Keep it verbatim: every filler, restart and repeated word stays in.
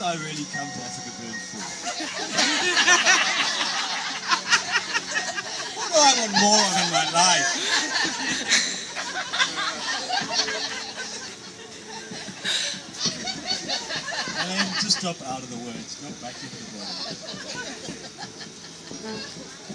I really come to Africa Burn for? What do I want more of in my life? And then just drop out of the words, not back into the body.